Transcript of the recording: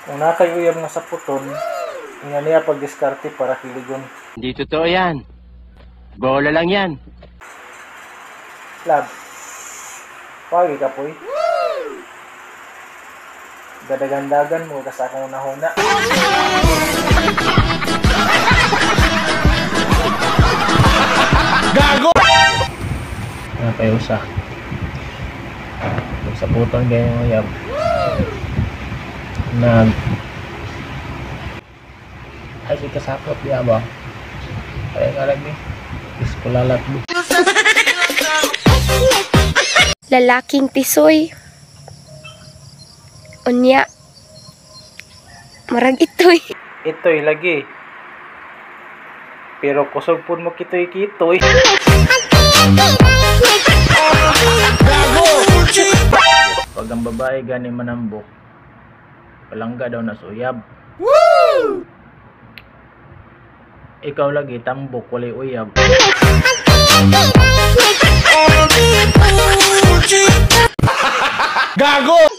Kung nakayuyab nga sa puton, nga niya pag-diskarte para kiligon. Hindi totoo yan. Bola lang yan. Lab, pagi ka po'y. Gadagandagan mo kasi akong nahuna. Gago! Kayo sa puton ganyan uyab. Ay si kasapot di ba? Kaya nga lagi. Iskulalat mo. Lalaking tisoy. Unya. Marag itoy. Itoy lagi. Pero kusog pun mo kitoy-kitoy. Pag ang babae gani manambok, palangga daw na suyab. Woo! Ikaw lagi tambok walay uyab. Gago!